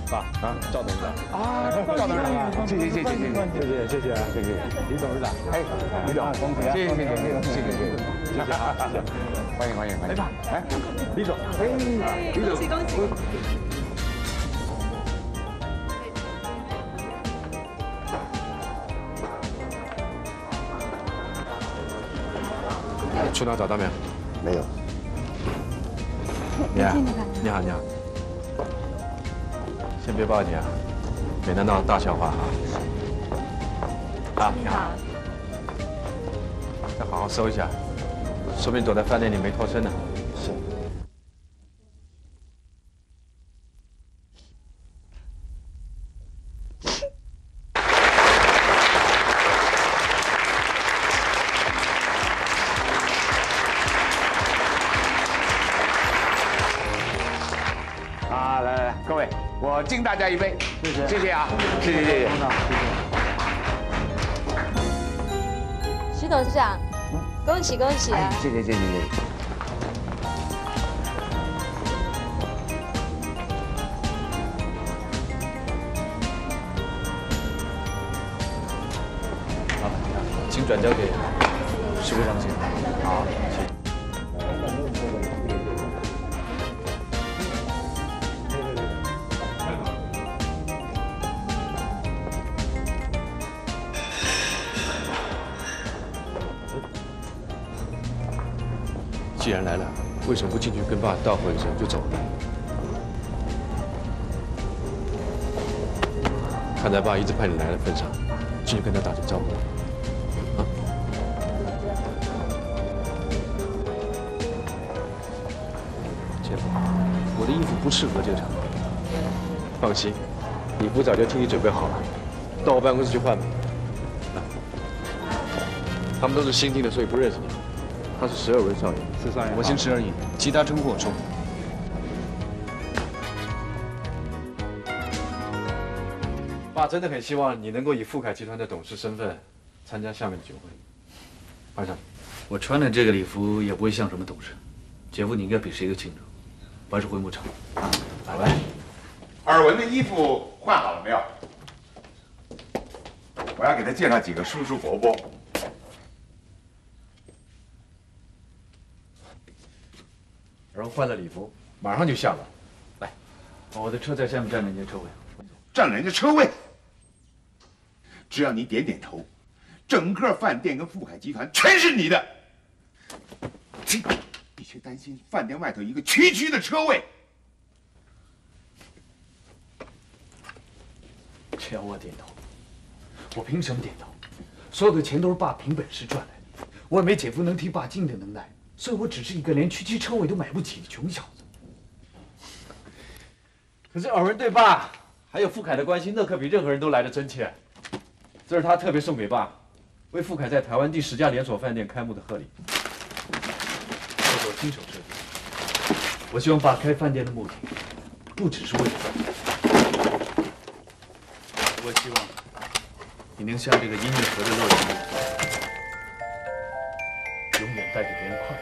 爸啊，赵董事长啊，赵董事长，谢谢啊，谢谢，李董事长，哎，李总，谢谢啊，欢迎，来吧，来，李总，哎，李总，恭喜。 去哪找到没有？ 没有。 你好。先别报警啊，免得闹大笑话啊。你好。再好好搜一下，说不定躲在饭店里没脱身呢。 是。来，各位，我敬大家一杯，谢谢啊，谢谢。 徐董事长，恭喜啊！ 谢谢。 老板，请转交给徐会长先。好，谢谢。既然来了，为什么不进去跟爸道贺一声就走了？看在爸一直派你来的份上，进去跟他打声招呼。啊！姐夫，我的衣服不适合这个场合。放心，礼服早就替你准备好了，到我办公室去换吧。他们都是新进的，所以不认识你。他是12文少爷，是少爷。我姓石而已，其他称呼我说。爸真的很希望你能够以富凯集团的董事身份参加下面的酒会。班长， 我穿的这个礼服也不会像什么董事。姐夫，你应该比谁都清楚，我是回牧场。 来，尔文的衣服换好了没有？我要给他介绍几个叔叔伯伯。 然后换了礼服，马上就下了。 来，我的车在下面占人家车位。 占人家车位？只要你点点头，整个饭店跟富凯集团全是你的。你却担心饭店外头一个区的车位。 只要我点头，我凭什么点头？所有的钱都是爸凭本事赚来的，我也没姐夫能替爸经的能耐。所以我只是一个连区车位都买不起的穷小子。 可是尔文对爸还有富凯的关心，那可比任何人都来得真切。这是他特别送给爸，为富凯在台湾第10家连锁饭店开幕的贺礼。这是我亲手设计。 我希望爸开饭店的目的，不只是为了赚钱。我希望你能像这个音乐盒的乐园，永远带给别人快乐。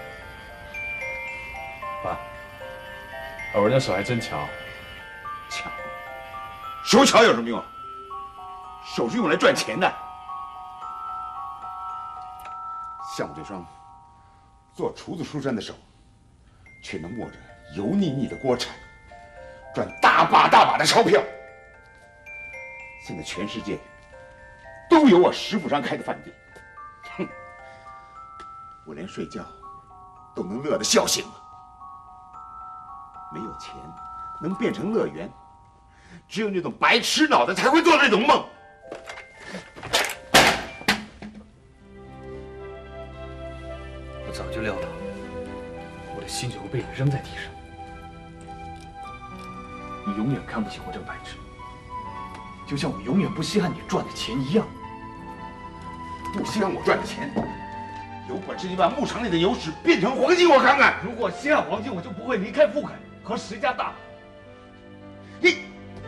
爸，尔文的手还真巧。 巧？手巧有什么用啊？手是用来赚钱的。像我这双做厨子出身的手，却能握着油腻腻的锅铲，赚大把的钞票。现在全世界都有我石富商开的饭店，哼，我连睡觉都能乐得笑醒了。没有钱能变成乐园，只有那种白痴脑袋才会做这种梦。 我早就料到，我的薪水会被你扔在地上。你永远看不起我这个白痴，就像我永远不稀罕你赚的钱一样。 不稀罕我赚的钱，有本事你把牧场里的油脂变成黄金，我看看。 如果稀罕黄金，我就不会离开富凯和石家大。 你。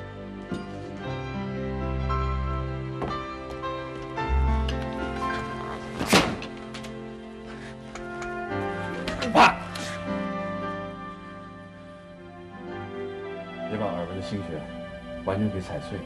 爸，别把尔文的心血完全被踩碎。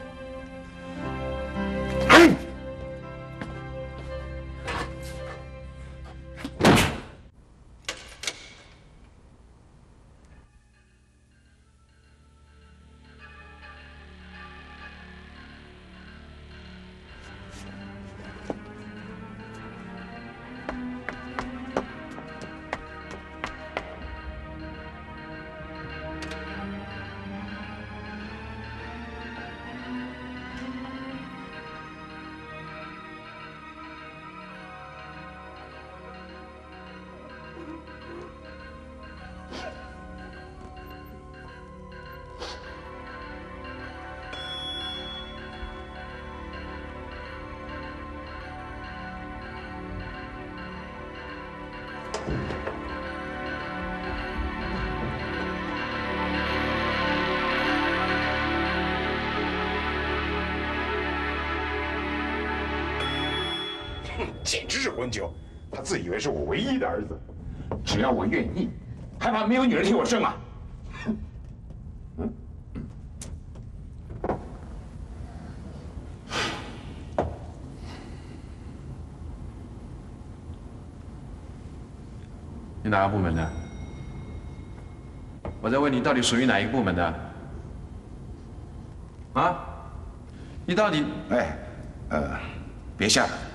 简直是混球！他自以为是我唯一的儿子，只要我愿意，还怕没有女人替我生啊？ 你哪个部门的？我在问你到底属于哪一个部门的？啊？你到底…… 哎，别吓他。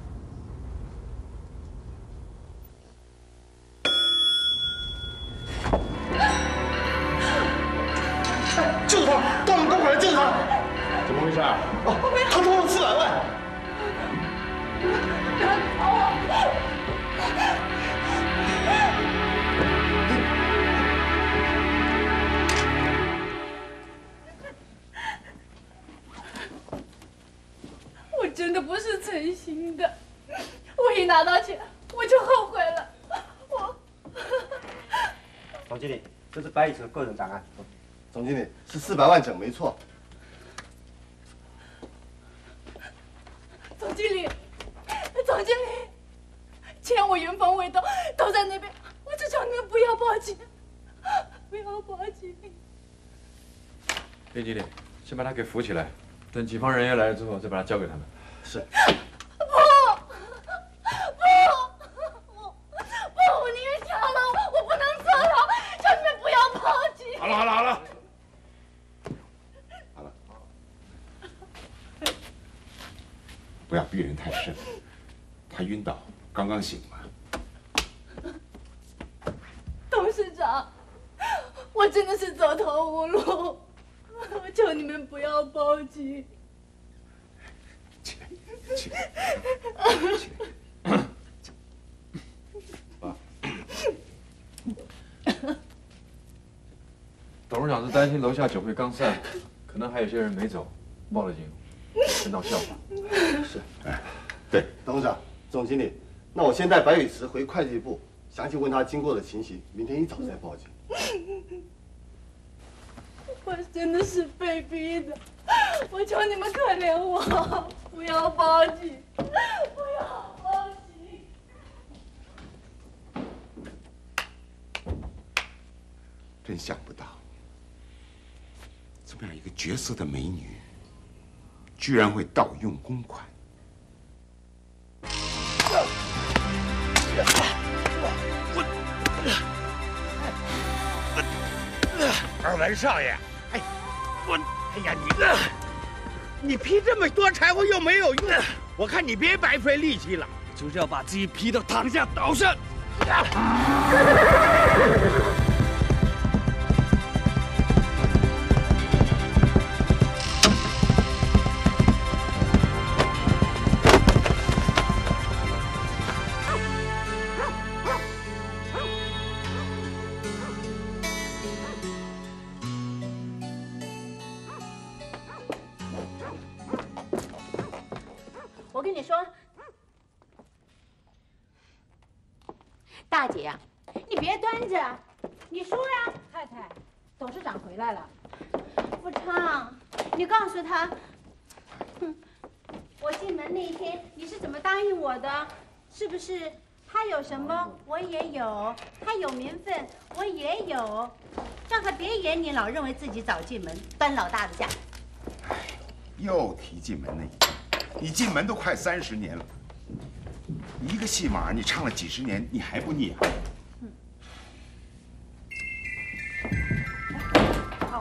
救他！到门公馆来救他！ 怎么回事啊？ 他偷了400万！ 我真的不是存心的，我一拿到钱我就后悔了。 总经理，这是白宇成个人档案。总经理是400万整，没错。 总经理，总经理，钱我原封未动，都在那边，我只求你们不要报警，不要报警。 叶经理，先把他给扶起来，等警方人员来了之后，再把他交给他们。 是。 我宁愿跳楼，我不能坐牢，求你们不要报警。 好了，不要逼人太深。他晕倒，刚刚醒嘛。 董事长，我真的是走投无路，我求你们不要报警。 起来。 董事长是担心楼下酒会刚散，可能还有些人没走，报了警，真闹笑话。 是， 对， 董事长、总经理，那我先带白宇池回会计部，详细问他经过的情形，明天一早再报警。 我真的是被逼的，我求你们可怜我，不要报警，不要报警。 真想不到，这么样一个绝色的美女，居然会盗用公款。 二文少爷，哎呀，你劈这么多柴火又没有用，我看你别白费力气了，就是要把自己劈到躺下倒下。 我跟你说，大姐呀，你别端着，你输呀！ 太太，董事长回来了。 富昌，你告诉他，我进门那一天你是怎么答应我的？是不是？他有什么我也有，他有名分我也有，让他别眼你老认为自己早进门，端老大的架。 又提进门那一句，你进门都快30年了，一个戏码你唱了几十年，你还不腻啊？ 换我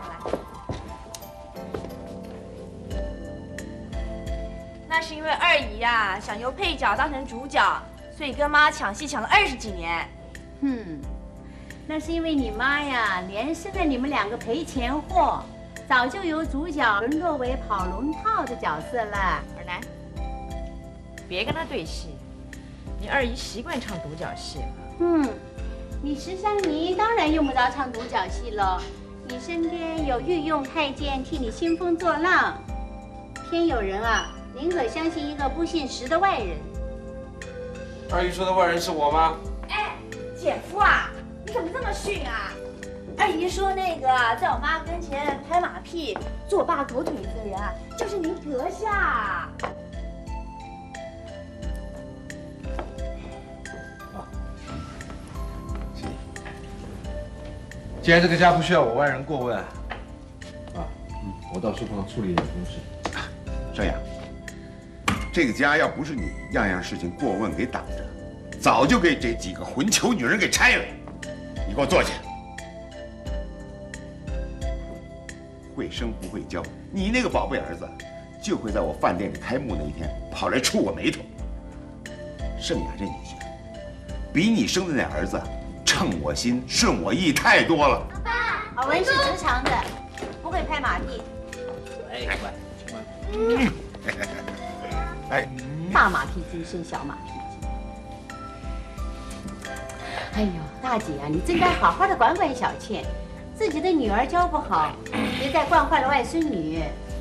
来。那是因为二姨呀，想由配角当成主角，所以跟妈抢戏抢了20几年。 那是因为你妈呀，连生了你们2个赔钱货，早就由主角沦落为跑龙套的角色了。 尔南，别跟她对戏，你二姨习惯唱独角戏了。 你石珊妮当然用不着唱独角戏了，你身边有御用太监替你兴风作浪。天有人啊，宁可相信一个不姓石的外人。 二姨说的外人是我吗？ 哎，姐夫啊，你怎么这么逊啊？二姨说那个在我妈跟前拍马屁、做我爸狗腿子的人啊，就是您阁下。 既然这个家不需要我外人过问，我到书房处理一点公事。 盛雅，这个家要不是你样样事情过问给挡着，早就给这几个混球女人给拆了。你给我坐下。会生不会教，你那个宝贝儿子，就会在我饭店里开幕那一天跑来触我眉头。盛雅这女婿，比你生的那儿子称我心、顺我意太多了。 好文是直肠的，不会拍马屁。 哎， 大马屁精生小马屁精。哎呦，大姐啊，你真该好好的管管小倩，自己的女儿教不好，别再惯坏了外孙女。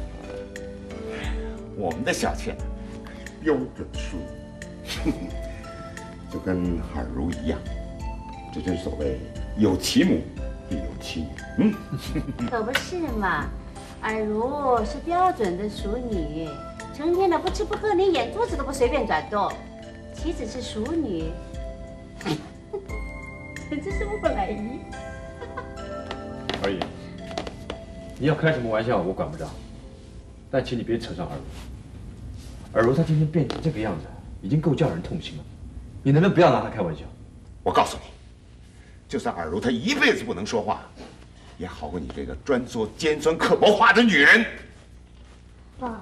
我们的小倩，标准淑女，就跟尔如一样。这真所谓有其母必有其女。 可不是嘛，尔如是标准的淑女，成天的不吃不喝，连眼珠子都不随便转动。岂止是淑女，简直是木乃伊。 二姨，你要开什么玩笑我管不着，但请你别扯上尔如。尔如她今天变成这个样子，已经够叫人痛心了，你能不能不要拿她开玩笑？ 我告诉你，就算尔如她一辈子不能说话，也好过你这个专说尖酸刻薄话的女人。 爸，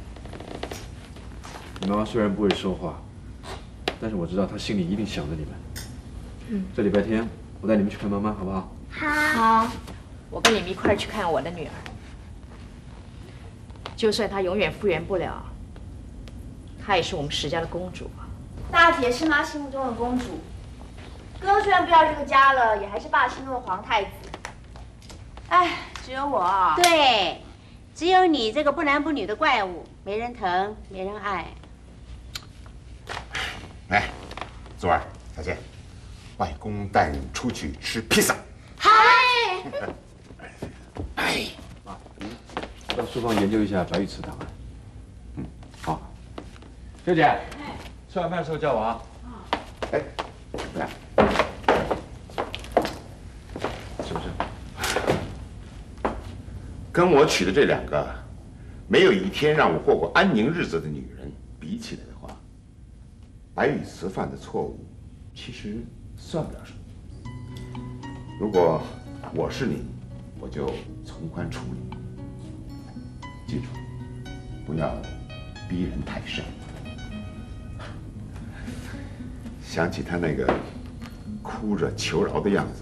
你妈妈虽然不会说话，但是我知道她心里一定想着你们。这礼拜天我带你们去看妈妈，好不好？ 好，我跟你们一块儿去看我的女儿。就算她永远复原不了，她也是我们石家的公主。大姐是妈心目中的公主，哥虽然不要这个家了，也还是爸心中的皇太子。哎，只有我。 对，只有你这个不男不女的怪物，没人疼，没人爱。 来，祖儿、小倩，外公带你们出去吃披萨。 嗨， 哎， 到书房研究一下白玉池档案。好。秀姐，吃完饭的时候叫我啊。 哎，来， 是不是？ 跟我娶的这2个，没有一天让我过过安宁日子的女人比起来的话，白玉慈犯的错误，其实算不了什么。如果我是你，我就从宽处理。记住，不要逼人太甚。想起他那个哭着求饶的样子，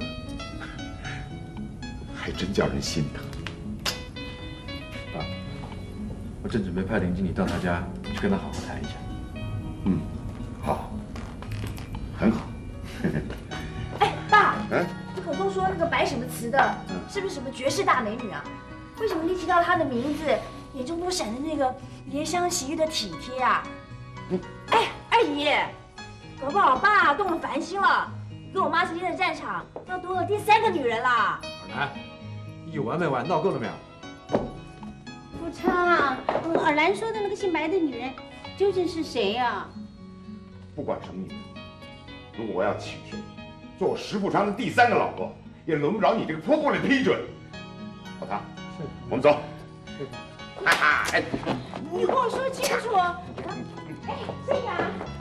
还真叫人心疼。 爸，我正准备派林经理到他家去跟他好好谈一下。 好，很好。 哎，爸，你口中说那个白什么词的，是不是什么绝世大美女啊？为什么一提到她的名字，眼中都闪着那个怜香惜玉的体贴啊？哎，二姨，搞不好爸动了凡心了，跟我妈之间的战场要多了第3个女人啦。 尔南，你有完没完？闹够了没有？ 不差。尔兰说的那个姓白的女人，究竟是谁呀？ 不管什么女人，如果我要娶去你，做我石富昌的第3个老婆，也轮不着你这个泼妇来批准。老唐，我们走。 你跟我说清楚。哎，瑞阳，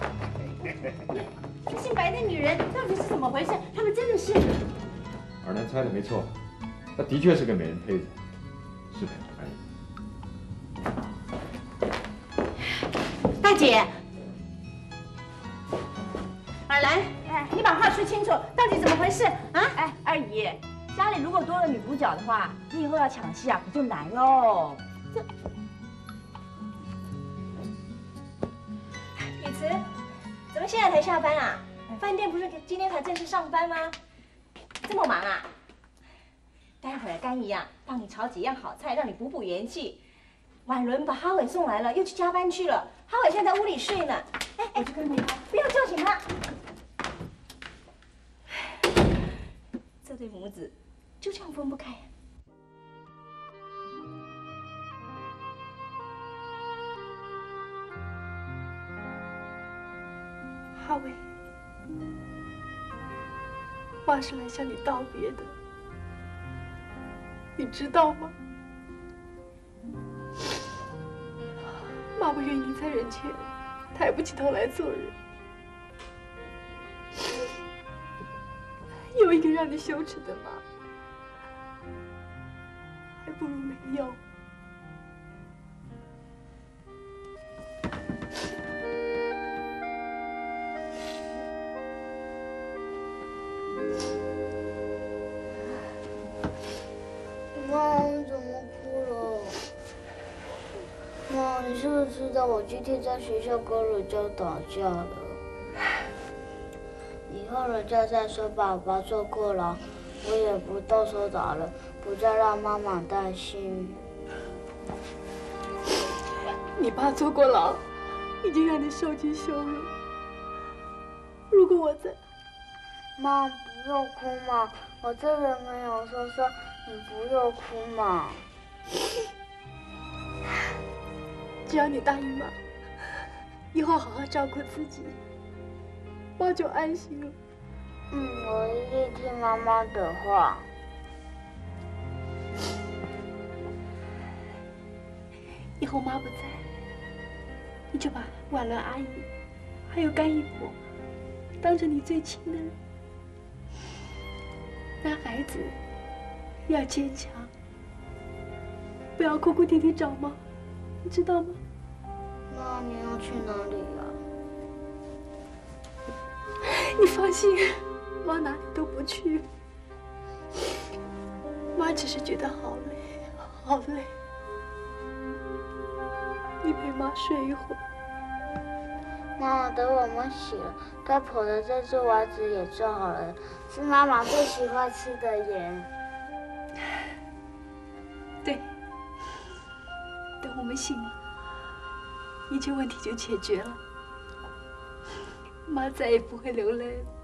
这姓白的女人到底是怎么回事？他们真的是？ 二南猜的没错，她的确是个美人胚子，是美人而已。 大姐，尔兰，你把话说清楚，到底怎么回事啊？ 哎，二姨，家里如果多了女主角的话，你以后要抢戏啊，可就难喽。李慈，怎么现在才下班啊？饭店不是今天才正式上班吗？这么忙啊？待会儿甘姨啊，帮你炒几样好菜，让你补补元气。婉伦把哈伟送来了，又去加班去了。哈伟现在在屋里睡呢。哎，我去跟他，不要叫醒他。这对母子就这样分不开呀。 哈伟，妈是来向你道别的，你知道吗？妈不愿意你在人前抬不起头来做人，有一个让你羞耻的妈，还不如没有。 妈，你怎么哭了？妈，你是不是知道我今天在学校跟人家打架了？以后人家再说爸爸坐过牢，我也不动手打了，不再让妈妈担心。 你爸坐过牢，已经让你受尽羞辱。如果我在， 妈，不用哭嘛，我真的没有说错，你不用哭嘛。 只要你答应妈，以后好好照顾自己，妈就安心了。 我一定听妈妈的话。 以后妈不在，你就把婉伦阿姨还有甘姨婆当成你最亲的人。男孩子要坚强，不要哭哭啼啼找妈，你知道吗？ 妈，你要去哪里啊？ 你放心，妈哪里都不去。妈只是觉得好累，好累。你陪妈睡一会儿。 妈妈，等我们洗了，该婆的珍珠丸子也做好了，是妈妈最喜欢吃的盐。 对，等我们醒了，一切问题就解决了，妈再也不会流泪了。